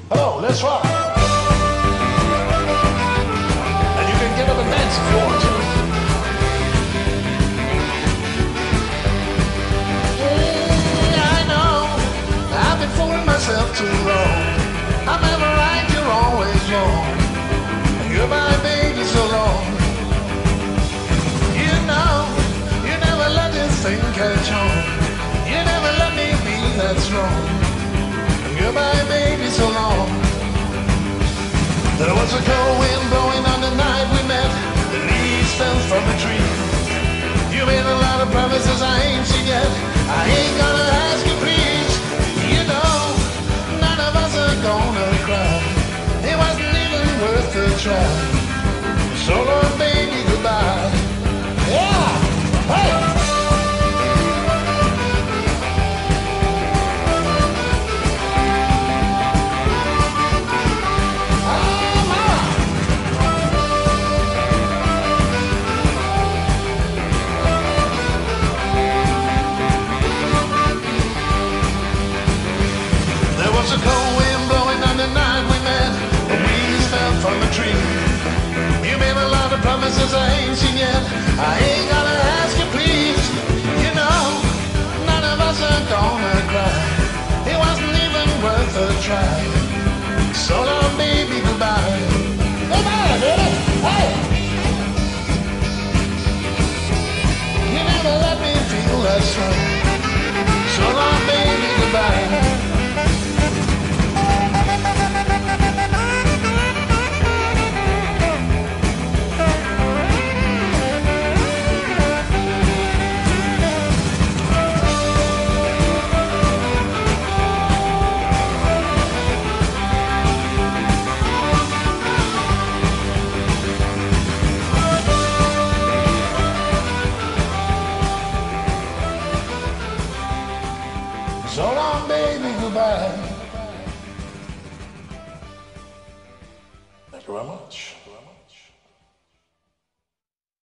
Hello, let's rock. And you can get up and dance if you want to. I know I've been fooling myself too long. I'm never right, you're always wrong. You're my baby so long. You know, you never let this thing catch on. You never let me be that strong. You're my baby so long. There was a cold wind blowing on the night we met. The leaves fell from the tree. You made a lot of promises I ain't seen yet. I ain't gonna ask you please. You know, none of us are gonna cry. It wasn't even worth the try. So long, baby, goodbye. Yeah! Hey! There was a cold wind blowing on the night we met. The leaves fell from the tree. You made a lot of promises I ain't seen yet. I ain't gonna ask you please. You know, none of us are gonna cry. It wasn't even worth a try. So long, baby, goodbye. Goodbye, baby. Hey! You never let me feel that strong. So long, baby, goodbye. So long, baby, goodbye. Thank you very much.